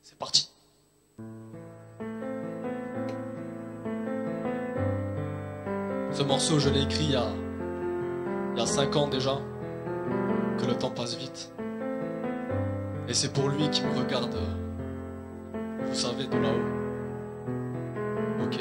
C'est parti. Ce morceau, je l'ai écrit il y a 5 ans déjà, que le temps passe vite. Et c'est pour lui qui me regarde, vous savez, de là-haut. Ok.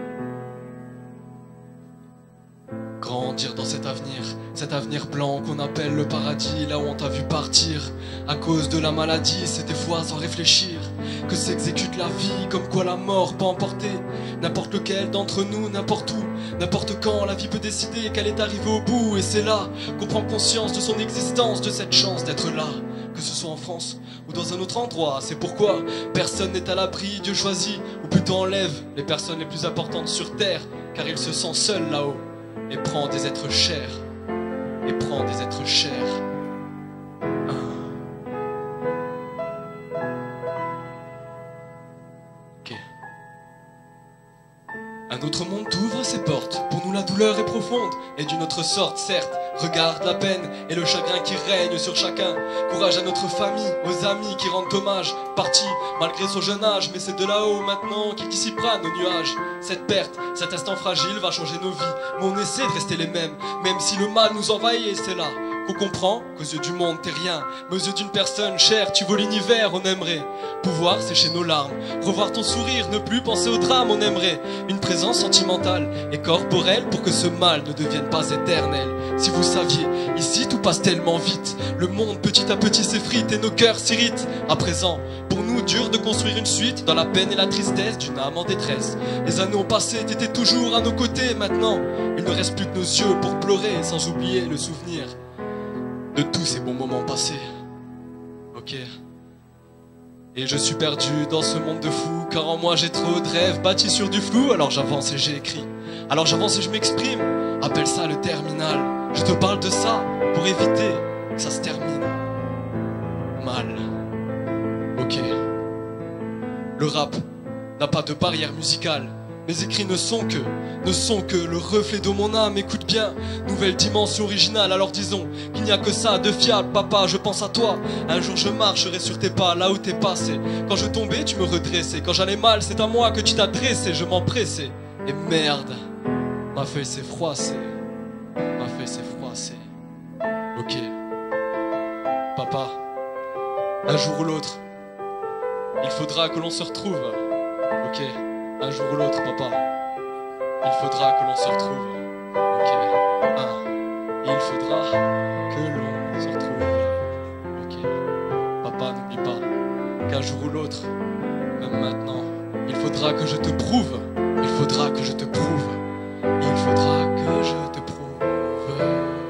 Grandir dans cet avenir blanc qu'on appelle le paradis, là où on t'a vu partir à cause de la maladie, c'est des fois sans réfléchir que s'exécute la vie, comme quoi la mort peut emporter n'importe lequel d'entre nous, n'importe où, n'importe quand, la vie peut décider qu'elle est arrivée au bout, et c'est là qu'on prend conscience de son existence, de cette chance d'être là, que ce soit en France ou dans un autre endroit. C'est pourquoi personne n'est à l'abri, Dieu choisit, ou plutôt enlève les personnes les plus importantes sur terre, car il se sent seul là-haut, et prend des êtres chers, et prend des êtres chers. Ok. Un autre monde t'ouvre ses portes, pour nous la douleur est profonde, et d'une autre sorte, certes. Regarde la peine et le chagrin qui règne sur chacun. Courage à notre famille, aux amis qui rendent hommage. Parti malgré son jeune âge, mais c'est de là-haut maintenant qu'il dissipera nos nuages. Cette perte, cet instant fragile va changer nos vies, mais on essaie de rester les mêmes, même si le mal nous envahit, et c'est là qu'on comprend qu'aux yeux du monde t'es rien, mais aux yeux d'une personne chère tu vaux l'univers. On aimerait pouvoir sécher nos larmes, revoir ton sourire, ne plus penser au drame. On aimerait une présence sentimentale et corporelle pour que ce mal ne devienne pas éternel. Si vous saviez, ici tout passe tellement vite, le monde petit à petit s'effrite et nos cœurs s'irritent. À présent, pour nous dur de construire une suite dans la peine et la tristesse d'une âme en détresse. Les années ont passé, t'étais toujours à nos côtés. Maintenant, il ne reste plus que nos yeux pour pleurer, sans oublier le souvenir de tous ces bons moments passés. Ok. Et je suis perdu dans ce monde de fous, car en moi j'ai trop de rêves bâtis sur du flou. Alors j'avance et j'écris, alors j'avance et je m'exprime. Appelle ça le terminal. Je te parle de ça pour éviter que ça se termine mal. Ok. Le rap n'a pas de barrière musicale. Mes écrits ne sont que le reflet de mon âme. Écoute bien, nouvelle dimension originale. Alors disons qu'il n'y a que ça de fiable. Papa, je pense à toi. Un jour je marcherai sur tes pas, là où t'es passé. Quand je tombais, tu me redressais. Quand j'allais mal, c'est à moi que tu t'adressais. Je m'empressais. Et merde, ma feuille s'est froissée. Ma feuille s'est froissée. Ok. Papa, un jour ou l'autre, il faudra que l'on se retrouve. Ok. Un jour ou l'autre, papa, il faudra que l'on se retrouve. Ok. Il faudra que l'on se retrouve. Ok. Papa, n'oublie pas qu'un jour ou l'autre, même maintenant, il faudra que je te prouve. Il faudra que je te prouve. Il faudra que je te prouve.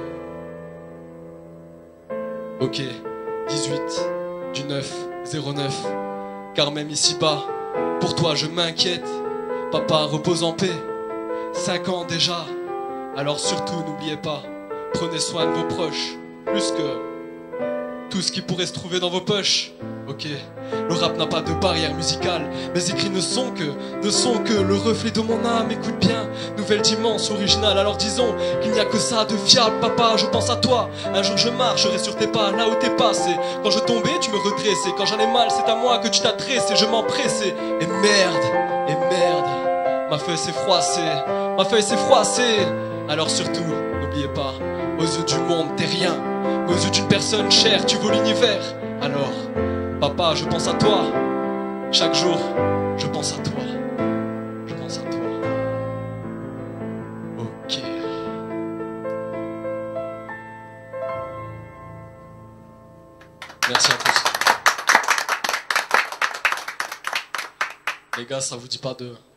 Ok. 18 du 9/09. Car même ici-bas, pour toi je m'inquiète. Papa, repose en paix. 5 ans déjà. Alors surtout n'oubliez pas, prenez soin de vos proches, plus que tout ce qui pourrait se trouver dans vos poches. Ok, le rap n'a pas de barrière musicale. Mes écrits ne sont que le reflet de mon âme. Écoute bien, nouvelle dimension originale. Alors disons qu'il n'y a que ça de fiable. Papa, je pense à toi. Un jour je marcherai sur tes pas, là où t'es passé. Quand je tombais, tu me redressais. Quand j'allais mal, c'est à moi que tu t'adressais. Je m'empressais. Et merde, ma feuille s'est froissée. Ma feuille s'est froissée. Alors surtout, n'oubliez pas, aux yeux du monde t'es rien, aux yeux d'une personne chère tu vaux l'univers. Alors papa, je pense à toi. Chaque jour, je pense à toi. Je pense à toi. Ok. Merci à tous. Les gars, ça vous dit pas de revenir ?